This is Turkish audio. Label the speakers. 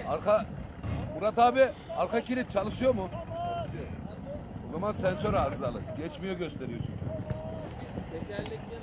Speaker 1: Arka Murat abi, arka kilit çalışıyor mu? O zaman sensör arızalı. Geçmiyor gösteriyor çünkü.
Speaker 2: Tekerlekli